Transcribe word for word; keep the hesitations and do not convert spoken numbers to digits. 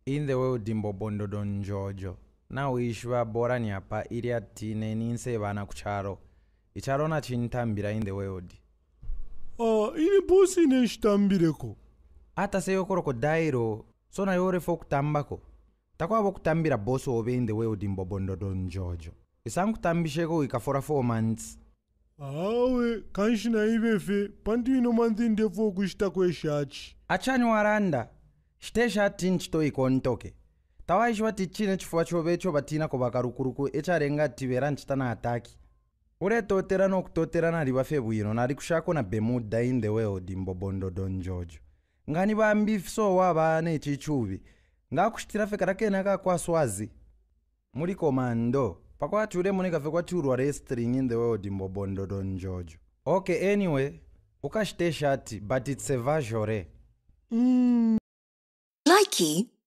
In the world dimbobondo don jojo. Na uishwa bora nyapa ili atine nasebana kucharo. Icharo na chintambira in the world. Ah, ini bosi ne chitambireko. Ata seyo koroko dairo. Sona yore fo kutambako. Takwa abo kutambira boso obe in the world dimbobondo don jojo. Isangu tambisheko ikafora four months. Awe, kanshina ivefe, pantu ino manthi ndefo kushita kwe shachi. Achani waranda. Shite shati nchito ikontoke. Tawa ishwa tichine chifua chovecho batina kubakarukuruku echarenga tivera nchitana ataki. Ure totera no kutotera na riba febuino na rikushako na bemuda in the world dimbobondo don jojo. Ngani ba mbifiso waba ne chichubi. Nga kushitira fekarake naka kwa swazi. Muri komando. Pakwa chure munika fekwa churwa restring in the world dimbobondo don jojo. Okay, anyway. Ukashite shati, but it's a vajore. Mm. Likey.